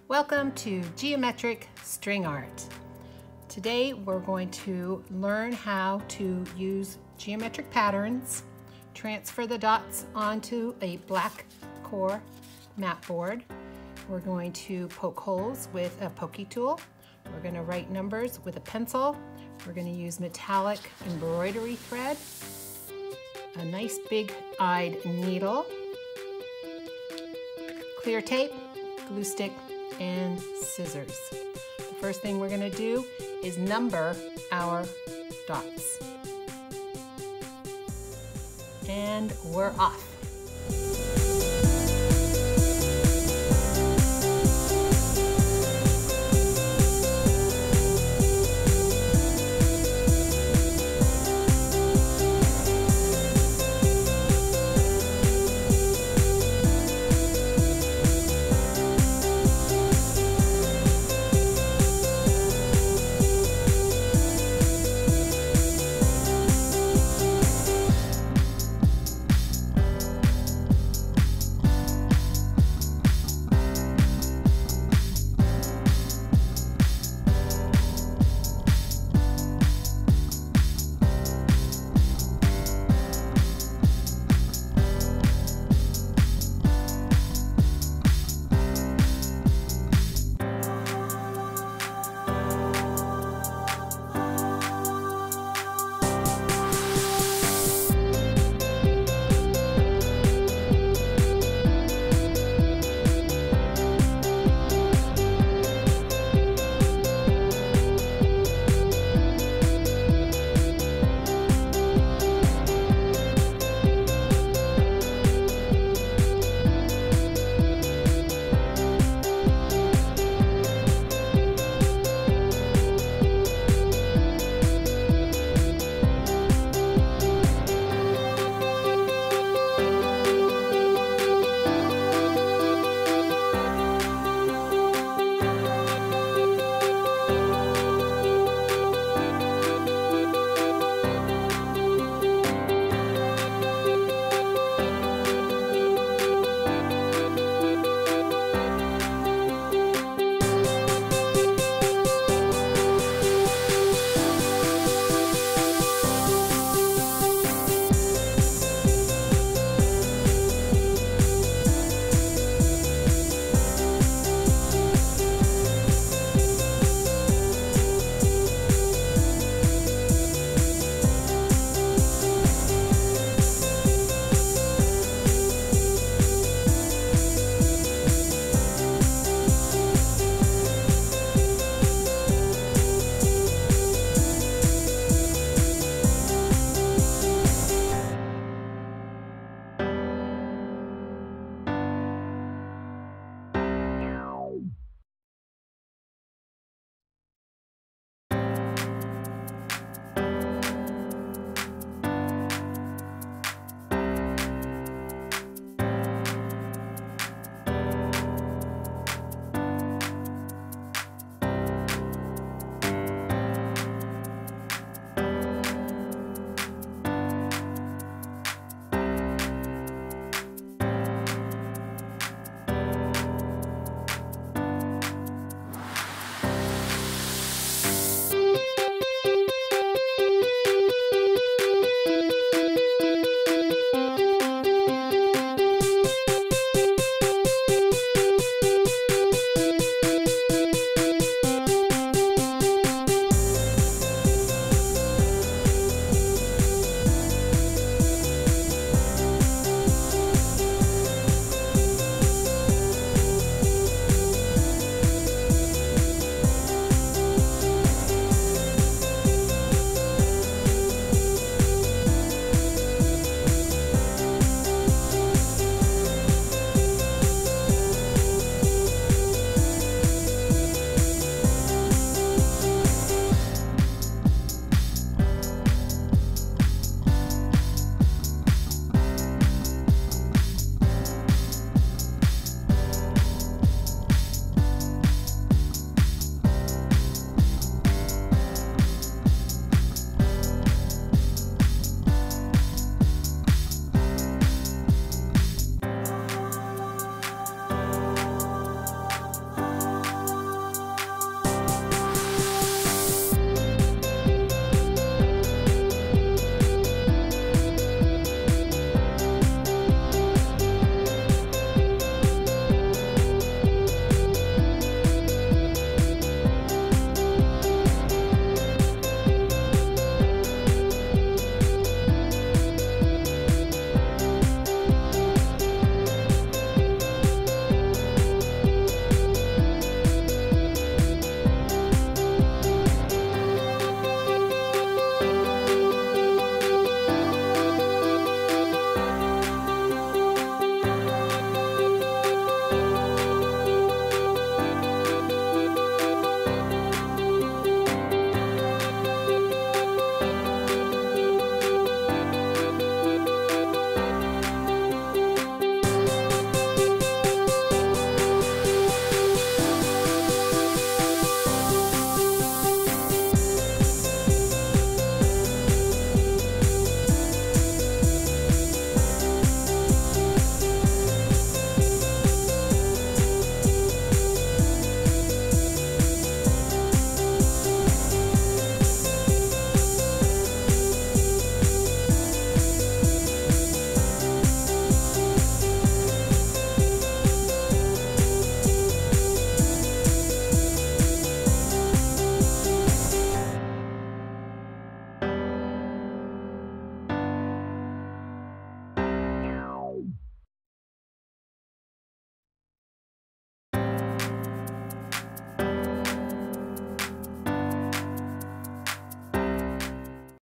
Welcome to Geometric String Art. Today we're going to learn how to use geometric patterns, transfer the dots onto a black core mat board. We're going to poke holes with a pokey tool. We're going to write numbers with a pencil. We're going to use metallic embroidery thread, a nice big-eyed needle, clear tape, glue stick, and scissors. The first thing we're going to do is number our dots. And we're off.